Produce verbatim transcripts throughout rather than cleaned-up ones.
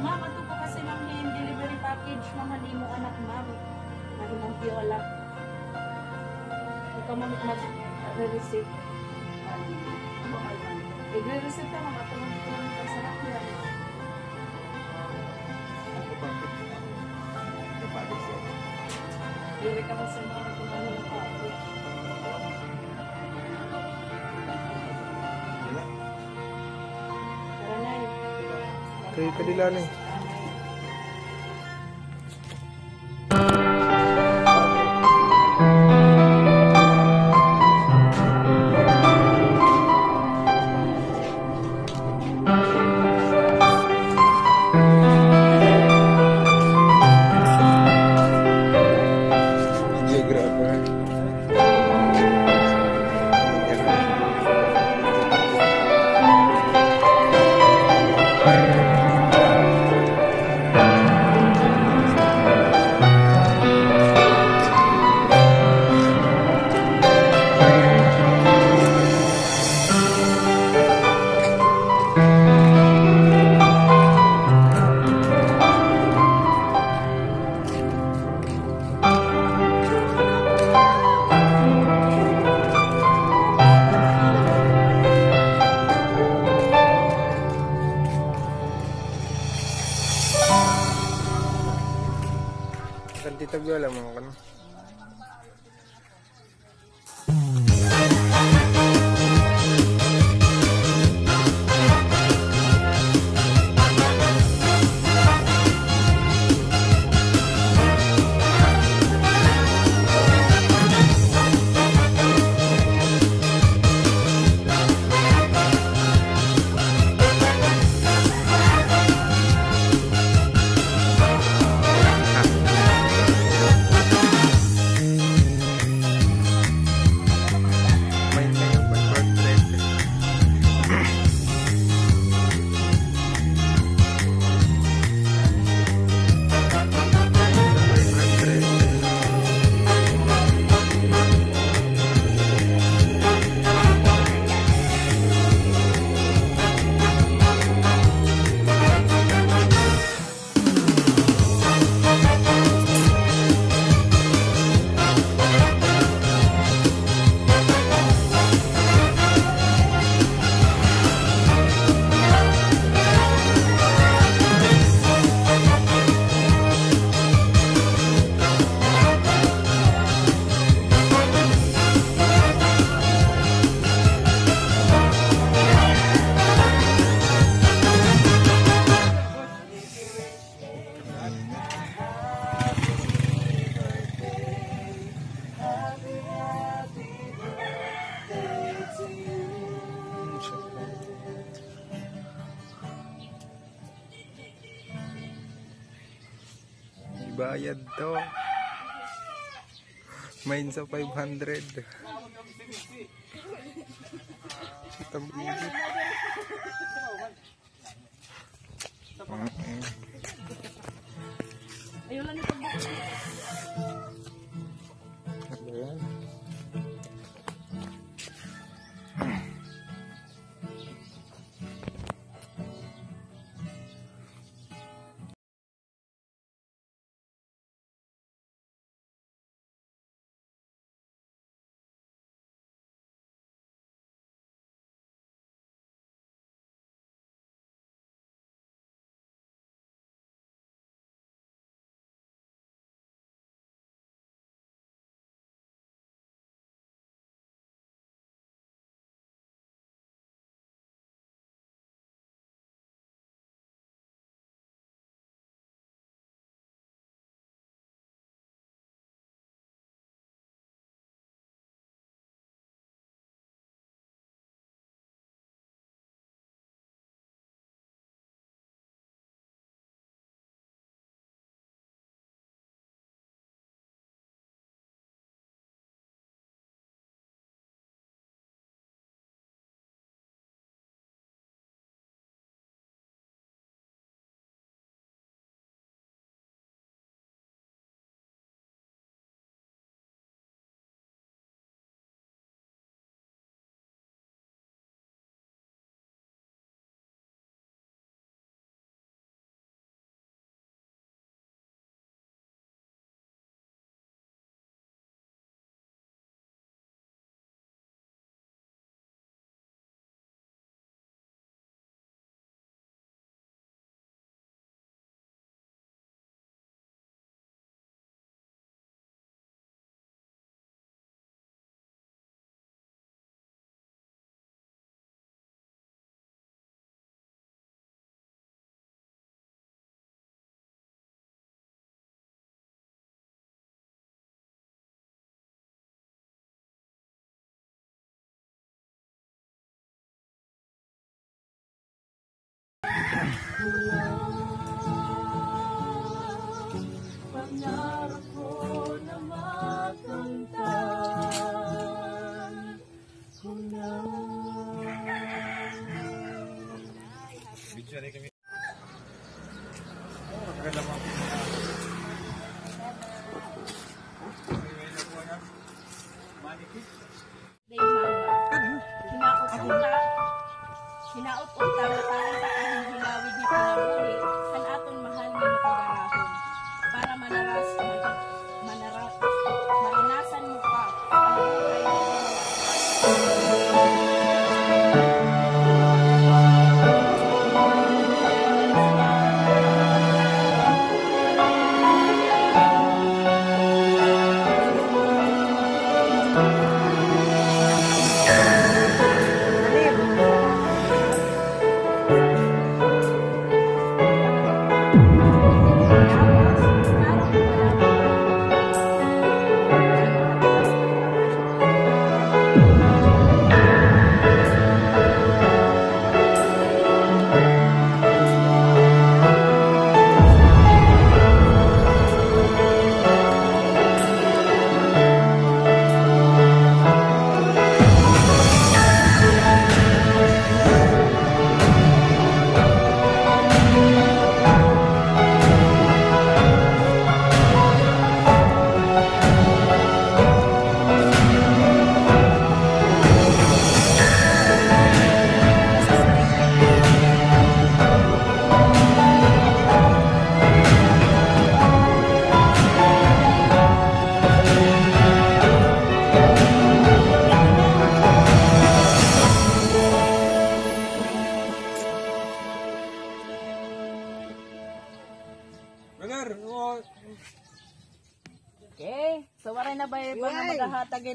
ma'am, ato po kasi ma'am yung delivery package, ma'am, hindi mo anak, ma'am. Ano mong piola. Ikaw ma'am, mag-receipt. I-receipt ka, ma'am, ato mong piola ka sa nakyan. Ako bakit? May package yan. Dili ka kasi ma'am, kung ano yung package. Wala. Tara na eh. Kay kadila ni. Geographer. Kan titag wala mo kan. Bayad to. Main sa five hundred. Tabigit. Ayun lang ito. Ano yan? Pangarap ko na makamtan ko na. Video rin kami. Oh, maganda mo. Day mama. Hinaot-uta. Hinaot-uta. Mataan ta ang hilawid ni Pinabuhi. Ang aton mahal ni Mapagarahon. Para manaras, manaras, maranasan mo pa ang buhay na okay. So, waray na ba yung mga maghahatagin?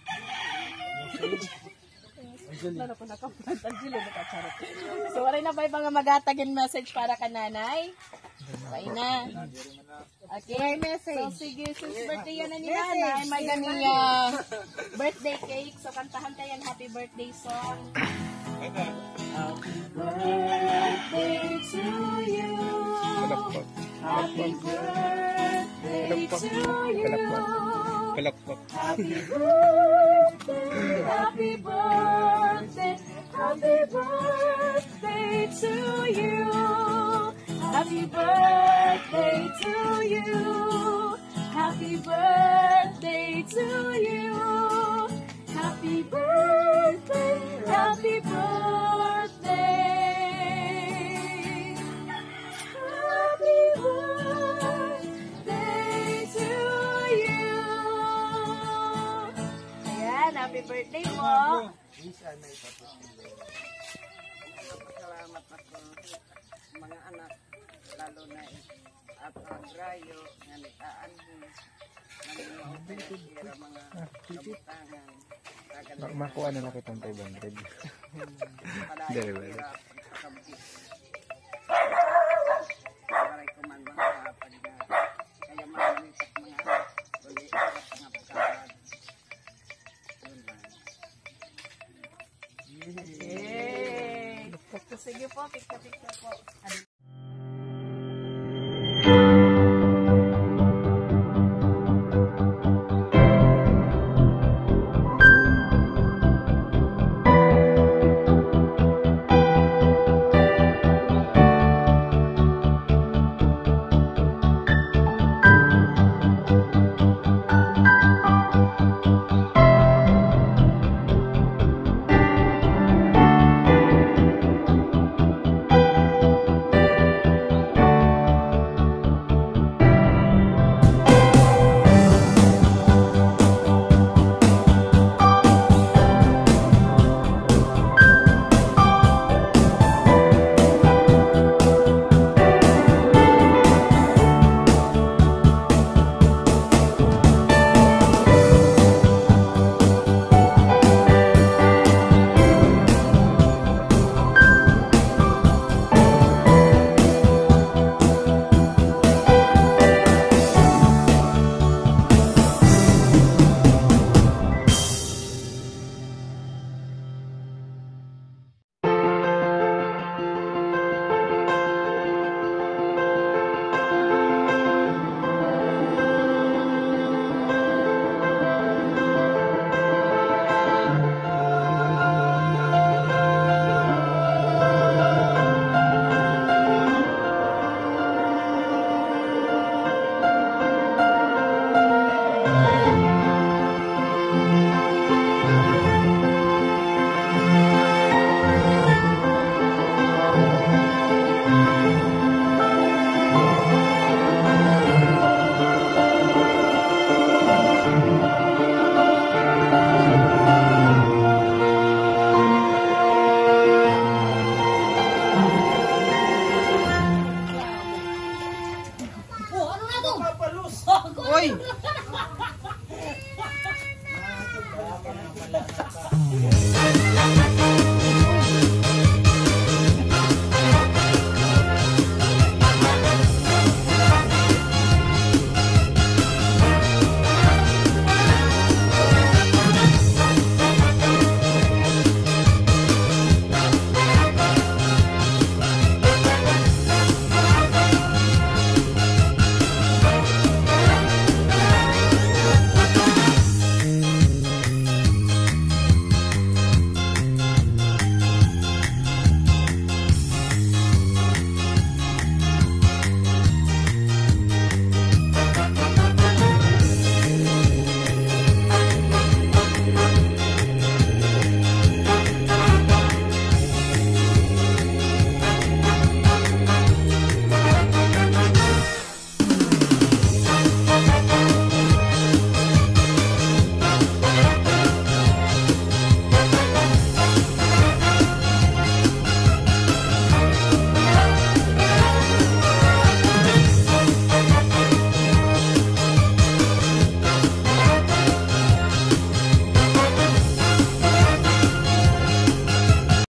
Lalo ko nakapantag sila, nakacharot. So, waray na ba yung mga maghatagin message para ka nanay? Okay na. Okay, message. So, sige, since birthday yan na ni nanay, may ganing uh, birthday cake. So, kantahan tayo yan, happy birthday song. Happy birthday to you. Palakpak. Happy birthday to you. Palakpak. Happy birthday, happy birthday, happy birthday to you. Happy birthday to you. Happy birthday to you. Happy birthday, happy birthday. Happy birthday to you. Ayan, happy birthday po. Salamat ako mga anak, lalo na at ang rayo, nganitaan mo, nangyayari mga kabutangan. Makuha na lang kitang five hundred. Very well. Maray ko man mga kapag na kaya maraming at mga anak, kundi at mga pagkakad. Yun lang. Yay! Sige po, picture-picture po.